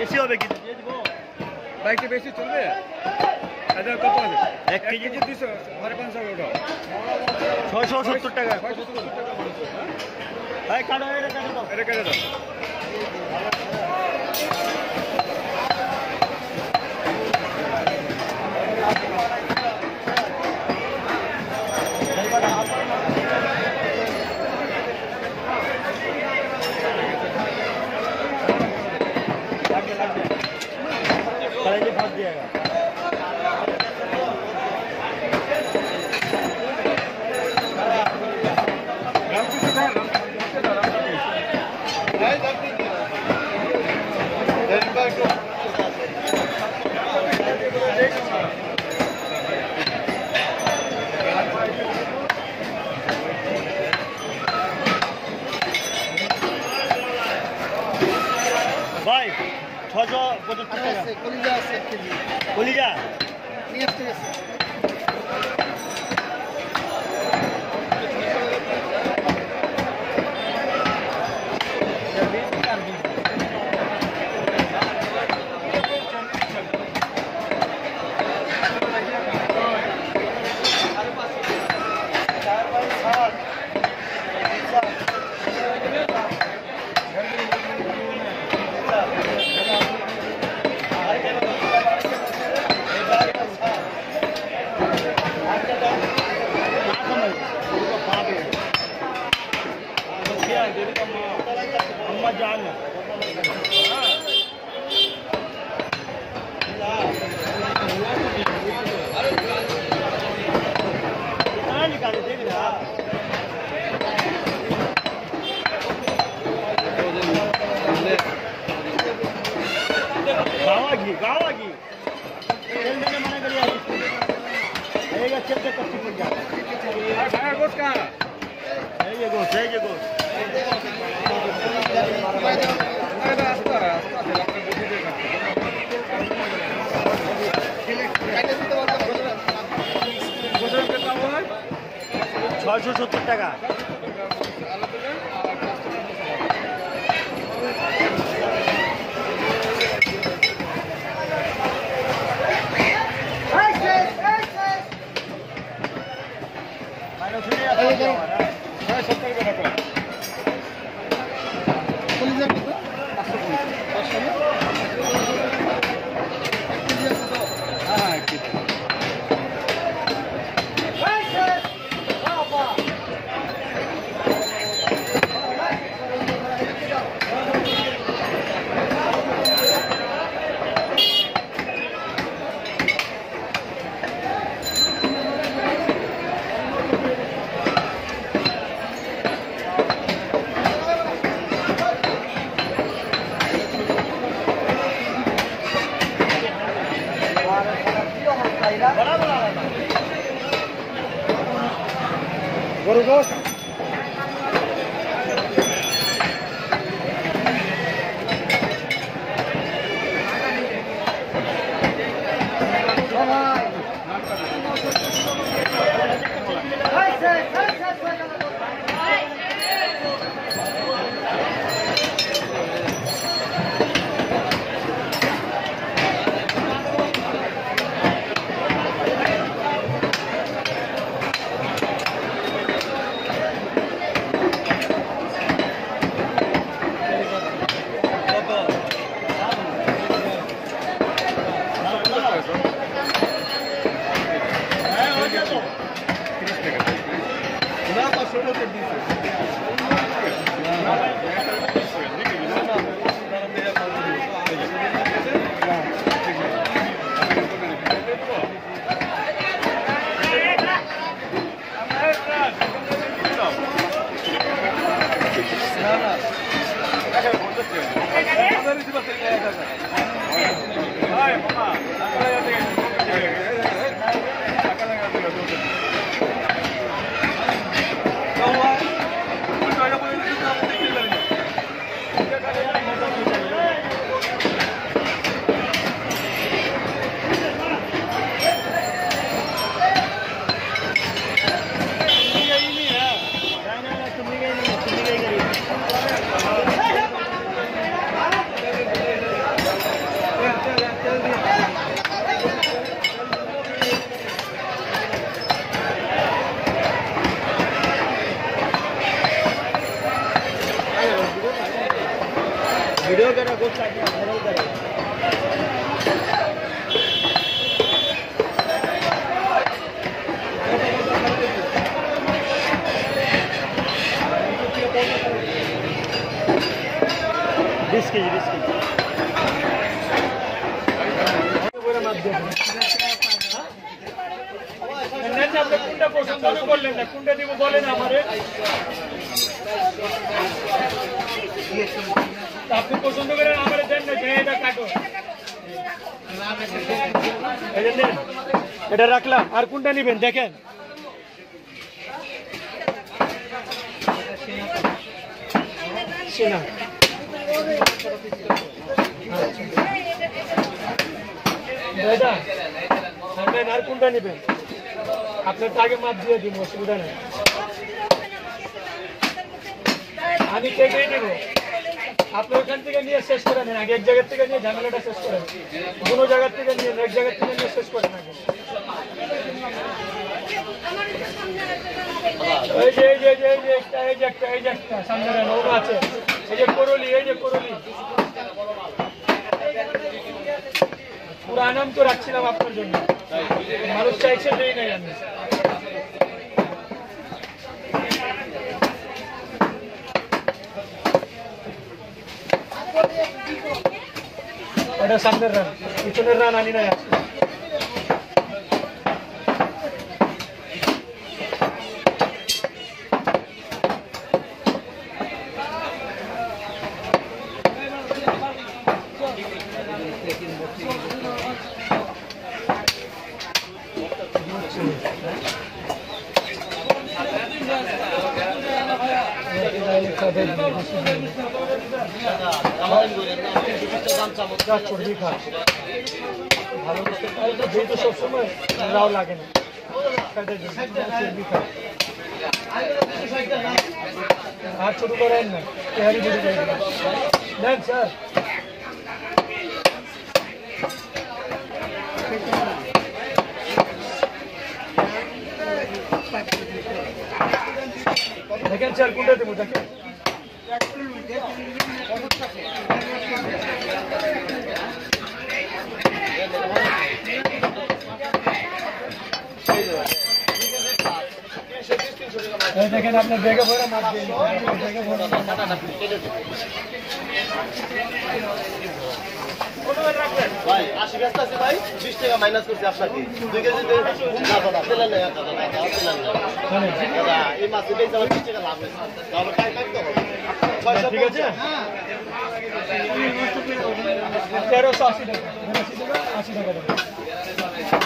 বেশি হবে কিন্তু দিয়ে দিব বাইকটা বেশি চলবে এটা কত আছে 1 কেজি 200 500 ওটা 670 টাকা ভাই কাটো এটা কেটে দাও कलेजे फंस जाएगा भाई 675 টাকা কলিজা আছে কেজি কলিজা নিয়ে আসতে अम्मा जान निकाले देख रहा गावा की तेल देने मना करिए चलते कच्ची पड़ जाए गोश्त कहाँ ये गोश्त कितना हुआ है 670 টাকা गरु गोश्त बीस के जी कुंडा पसंद করলেন না কুন্ডা দিব বলেন আমারে আপনি পছন্দ করেন আমারে দেন না এটা কাটো এই দেন এটা রাখলাম আর কোনটা নেবেন দেখেন সেনা দাদা নেন আর কোনটা নেবেন আপনার আগে মাপ দিয়ে দিব অসুবিধা নেই আমি কেটেই দেবো আপনি ওখান থেকে নিয়ে শেষ করে নেন আগে এক জায়গা থেকে নিয়ে ঝামেলাটা শেষ করেন কোনো জায়গা থেকে নিয়ে এক জায়গা থেকে নিয়ে শেষ করেন আগে এই যে একটা সামনে নৌকা আছে এই যে করলি পুরা নাম তো রাখছিলাম আপনার জন্য মানুষ চাইছে দেই নাই আমি এটা সামনের রান পিছনের রান আনি নাই চর্বি খা ভালো যেহেতু সবসময় রাও লাগে না চর্বি খা আর ছোট করেন না তেহারি বেড়ে যাই নেন স্যার দেখেন স্যার কোনটা দেবো দেখেন দেখেন আপনার ব্যাগে ভরে মাছ দিয়ে ভাই 80 ব্যস্ত আছে ভাই 20 টাকা মাইনাস করছি আপনাকে 2 কেজি না দাদা পেলেন না দাদা এই মাছ দিয়ে আমার 20 টাকা লাভ হয়েছে তাহলে টাকা কাটতে হবে ঠিক আছে 1380 টাকা 80 টাকা